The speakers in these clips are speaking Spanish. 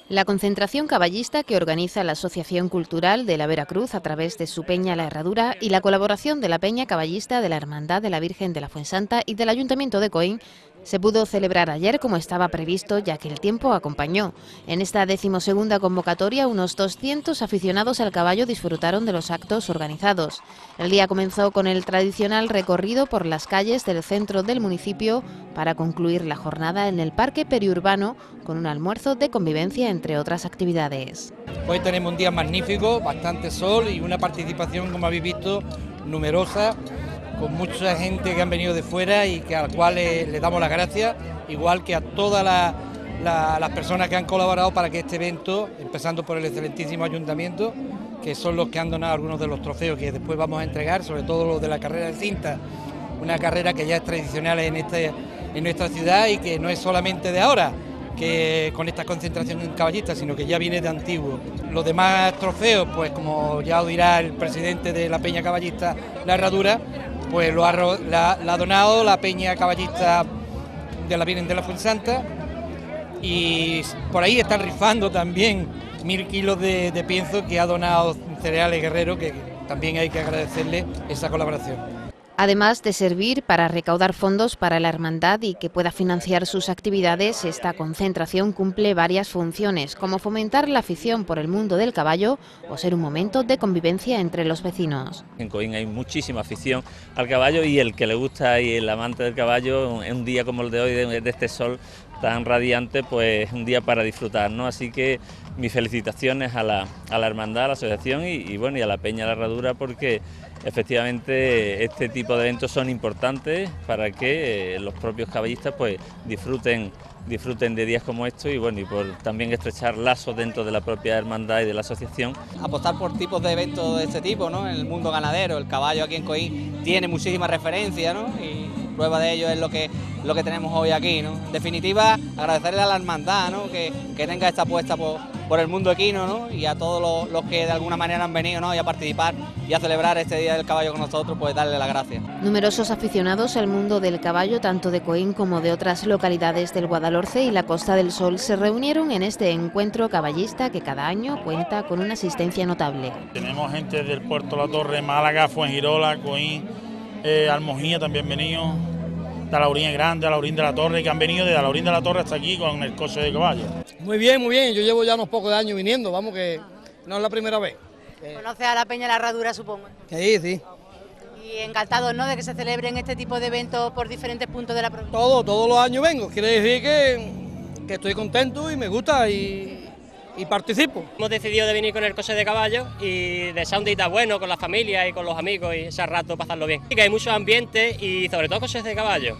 La concentración caballista que organiza la Asociación Cultural de la Veracruz a través de su Peña La Herradura y la colaboración de la Peña Caballista de la Hermandad de la Virgen de la Fuensanta y del Ayuntamiento de Coín se pudo celebrar ayer como estaba previsto, ya que el tiempo acompañó. En esta 12ª convocatoria, unos 200 aficionados al caballo disfrutaron de los actos organizados. El día comenzó con el tradicional recorrido por las calles del centro del municipio para concluir la jornada en el Parque Periurbano con un almuerzo de convivencia, entre otras actividades. Hoy tenemos un día magnífico, bastante sol y una participación, como habéis visto, numerosa, con mucha gente que han venido de fuera y que al cual le damos las gracias, igual que a todas las personas que han colaborado para que este evento, empezando por el excelentísimo ayuntamiento, que son los que han donado algunos de los trofeos que después vamos a entregar, sobre todo los de la carrera de cinta, una carrera que ya es tradicional en nuestra ciudad y que no es solamente de ahora, que con esta concentración caballista, sino que ya viene de antiguo. Los demás trofeos, pues como ya os dirá el presidente de la Peña Caballista La Herradura, pues la ha donado la Peña Caballista de la Virgen de la Fuensanta, y por ahí están rifando también 1000 kilos de pienso que ha donado Cereales Guerrero, que también hay que agradecerle esa colaboración. Además de servir para recaudar fondos para la hermandad y que pueda financiar sus actividades, esta concentración cumple varias funciones, como fomentar la afición por el mundo del caballo o ser un momento de convivencia entre los vecinos. En Coín hay muchísima afición al caballo, y el que le gusta y el amante del caballo, en un día como el de hoy, de este sol tan radiante, pues un día para disfrutar, ¿no? Así que mis felicitaciones a la hermandad, a la asociación y bueno, y a la Peña La Herradura, porque efectivamente este tipo de eventos son importantes para que los propios caballistas pues disfruten de días como estos, y bueno, y por también estrechar lazos dentro de la propia hermandad y de la asociación. Apostar por tipos de eventos de este tipo, ¿no? En el mundo ganadero, el caballo aquí en Coín tiene muchísimas referencias, ¿no? Y prueba de ello es lo que tenemos hoy aquí, ¿no? En definitiva, agradecerle a la hermandad, ¿no? que tenga esta apuesta por el mundo equino, ¿no? Y a todos los que de alguna manera han venido, ¿no? Y a participar y a celebrar este Día del Caballo con nosotros, pues darle las gracias. Numerosos aficionados al mundo del caballo, tanto de Coín como de otras localidades del Guadalhorce y la Costa del Sol, se reunieron en este encuentro caballista que cada año cuenta con una asistencia notable. Tenemos gente del Puerto La Torre, Málaga, Fuengirola, Coín, Almojía también venido, de Alaurín Grande, Alaurín de la Torre, que han venido desde Alaurín de la Torre hasta aquí con el coche de caballo. Muy bien, yo llevo ya unos pocos de años viniendo, vamos, que no es la primera vez. ¿Conoces a la Peña La Herradura, supongo? Sí. Y encantados, ¿no?, de que se celebren este tipo de eventos por diferentes puntos de la provincia. Todos los años vengo, quiere decir que estoy contento y me gusta y participo. Hemos decidido de venir con el coche de caballo y de ser un día bueno con la familia y con los amigos y ese rato pasarlo bien. Y que hay mucho ambiente y sobre todo coches de caballo,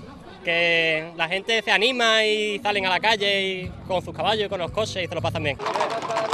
que la gente se anima y salen a la calle y con sus caballos y con los coches y se lo pasan bien.